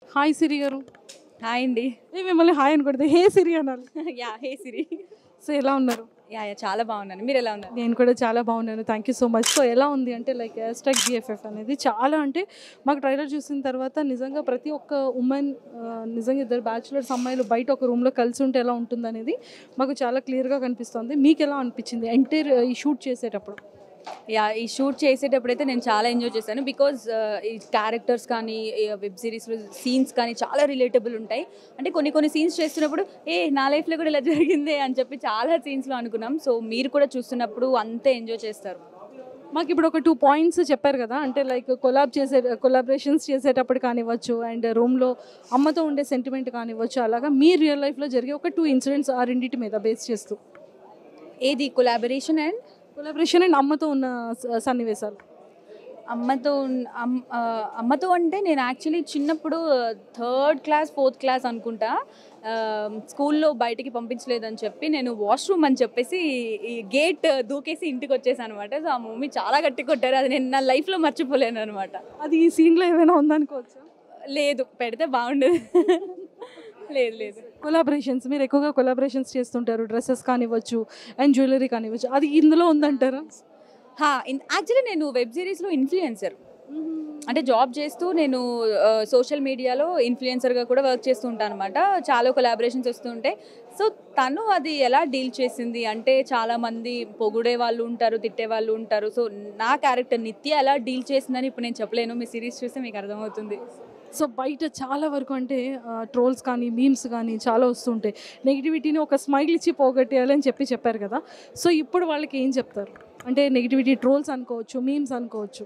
Hi సిరి గారు. Hi అండి. మిమ్మల్ని హాయ్ అనకూడదు, హే సిరి అనాలి. యా హే సిరి. సో ఎలా ఉన్నారు? యా చాలా బాగున్నాను. మీరు ఎలా ఉన్నారు? నేను కూడా చాలా బాగున్నాను. Thank you so much. So ఎలా ఉంది అంటే లైక్ హ్యాష్‌ట్యాగ్ బీఎఫ్ఎఫ్ అనేది చాలా అంటే మాకు ట్రైలర్ చూసిన తర్వాత నిజంగా ప్రతి ఒక్క ఉమెన్ నిజంగా ఇద్దరు బ్యాచులర్స్ అమ్మాయిలు బయట ఒక రూమ్లో కలిసి ఉంటే ఎలా ఉంటుందనేది మాకు చాలా క్లియర్గా కనిపిస్తుంది. మీకు ఎలా అనిపించింది ఎంటైర్ ఈ షూట్ చేసేటప్పుడు? యా ఈ షూట్ చేసేటప్పుడైతే నేను చాలా ఎంజాయ్ చేశాను. బికాజ్ ఈ క్యారెక్టర్స్ కానీ వెబ్ సిరీస్లో సీన్స్ కానీ చాలా రిలేటబుల్ ఉంటాయి. అంటే కొన్ని సీన్స్ చేస్తున్నప్పుడు నా లైఫ్లో కూడా ఇలా జరిగిందే అని చెప్పి చాలా సీన్స్లో అనుకున్నాం. సో మీరు కూడా చూస్తున్నప్పుడు అంతే ఎంజాయ్ చేస్తారు. మాకు ఇప్పుడు ఒక 2 పాయింట్స్ చెప్పారు కదా, అంటే లైక్ కొలాబరేషన్స్ చేసేటప్పుడు కానివ్వచ్చు అండ్ రూమ్లో అమ్మతో ఉండే సెంటిమెంట్ కానివ్వచ్చు, అలాగా మీ రియల్ లైఫ్లో జరిగే ఒక 2 ఇన్సిడెంట్స్ ఆ రెండింటి మీద బేస్ చేస్తూ. ఏది కొలాబరేషన్ అండ్ అమ్మతో ఉన్న సన్నివేశాలు. అమ్మతో అంటే నేను యాక్చువల్లీ చిన్నప్పుడు 3rd క్లాస్ 4th క్లాస్ అనుకుంటా, స్కూల్లో బయటికి పంపించలేదని చెప్పి నేను వాష్రూమ్ అని చెప్పేసి ఈ గేట్ దూకేసి ఇంటికి వచ్చేసాను అనమాట. సో ఆ మమ్మీ చాలా గట్టి కొట్టారు. అది నేను నా లైఫ్లో మర్చిపోలేను అనమాట. అది ఈ సీన్లో ఏమైనా ఉందనుకోవచ్చు? లేదు, పెడితే బాగుండేది. లేదు. కొలాబరేషన్స్ మీరు ఎక్కువగా కొలాబరేషన్స్ చేస్తుంటారు, డ్రెస్సెస్ కానివ్వచ్చు అండ్ జ్యువెలరీ కానివ్వచ్చు, అది ఇందులో ఉందంటారా? యాక్చువల్లీ నేను వెబ్ సిరీస్లో ఇన్ఫ్లుయెన్సర్, అంటే జాబ్ చేస్తూ నేను సోషల్ మీడియాలో ఇన్ఫ్లుయెన్సర్గా కూడా వర్క్ చేస్తూ ఉంటాను అనమాట. చాలా కొలాబరేషన్స్ వస్తూ ఉంటాయి. సో తను అది ఎలా డీల్ చేసింది అంటే, చాలామంది పొగిడే వాళ్ళు ఉంటారు, తిట్టే వాళ్ళు ఉంటారు. సో నా క్యారెక్టర్ నిత్య ఎలా డీల్ చేసిందని ఇప్పుడు నేను చెప్పలేను. మీ సిరీస్ చూస్తే మీకు అర్థమవుతుంది. సో బయట చాలా వరకు అంటే ట్రోల్స్ కానీ మీమ్స్ కానీ చాలా వస్తుంటాయి. నెగిటివిటీని ఒక స్మైల్ ఇచ్చి పోగొట్టేయాలి అని చెప్పారు కదా. సో ఇప్పుడు వాళ్ళకి ఏం చెప్తారు? అంటే నెగిటివిటీ ట్రోల్స్ అనుకోవచ్చు, మీమ్స్ అనుకోవచ్చు.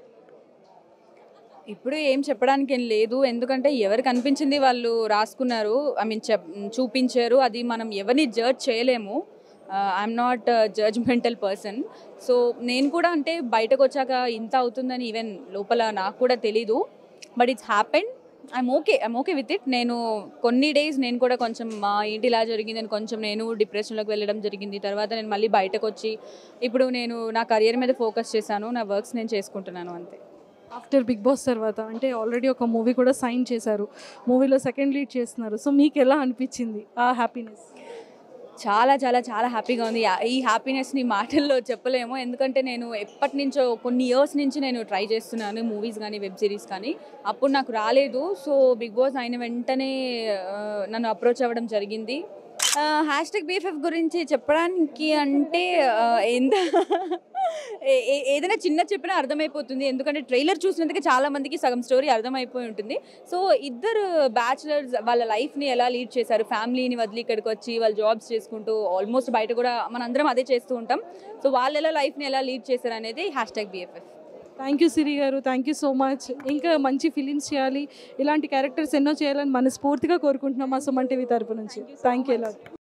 ఇప్పుడు ఏం చెప్పడానికి ఏం లేదు, ఎందుకంటే ఎవరికి అనిపించింది వాళ్ళు రాసుకున్నారు, ఐ మీన్ చూపించారు. అది మనం ఎవరిని జడ్జ్ చేయలేము. I'm not judgmental person. So నేను కూడా అంటే బయటకు వచ్చాక ఇంత అవుతుందని ఈవెన్ లోపల నాకు కూడా తెలీదు. But it's happened. I'm okay with it. నేను కొన్ని డేస్ నేను కూడా కొంచెం ఏంటి ఇలా జరిగిందని కొంచెం నేను డిప్రెషన్లోకి వెళ్ళడం జరిగింది. తర్వాత నేను మళ్ళీ బయటకు వచ్చి ఇప్పుడు నేను నా కెరియర్ మీద ఫోకస్ చేశాను, నా వర్క్స్ నేను చేసుకుంటున్నాను అంతే. ఆఫ్టర్ బిగ్ బాస్ తర్వాత అంటే ఆల్రెడీ ఒక మూవీ కూడా సైన్ చేశారు, మూవీలో సెకండ్ లీడ్ చేస్తున్నారు. సో మీకు ఎలా అనిపించింది ఆ హ్యాపీనెస్? చాలా చాలా చాలా హ్యాపీగా ఉంది. ఈ హ్యాపీనెస్ని మాటల్లో చెప్పలేము, ఎందుకంటే నేను ఎప్పటి నుంచో కొన్ని ఇయర్స్ నుంచి నేను ట్రై చేస్తున్నాను మూవీస్ కానీ వెబ్ సిరీస్ కానీ. అప్పుడు నాకు రాలేదు. సో బిగ్ బాస్ అయిన వెంటనే నన్ను అప్రోచ్ అవ్వడం జరిగింది. హ్యాష్‌ట్యాగ్ బీఎఫ్ఎఫ్ గురించి చెప్పడానికి అంటే ఎంత ఏదైనా చిన్న చెప్పినా అర్థమైపోతుంది, ఎందుకంటే ట్రైలర్ చూసినందుకే చాలామందికి సగం స్టోరీ అర్థమైపోయి ఉంటుంది. సో ఇద్దరు బ్యాచులర్స్ వాళ్ళ లైఫ్ని ఎలా లీడ్ చేశారు, ఫ్యామిలీని వదిలి ఇక్కడికి వచ్చి వాళ్ళు జాబ్స్ చేసుకుంటూ, ఆల్మోస్ట్ బయట కూడా మనందరం అదే చేస్తూ ఉంటాం. సో వాళ్ళు ఎలా లైఫ్ని ఎలా లీడ్ చేశారు అనేది hashtag BFF. Thank you Siri garu, thank you so much. ఇంకా మంచి ఫిలిమ్స్ చేయాలి, ఇలాంటి క్యారెక్టర్స్ ఎన్నో చేయాలని మనస్ఫూర్తిగా కోరుకుంటున్నాం మా సుమన్ టీవీ తరపు నుంచి. Thank you.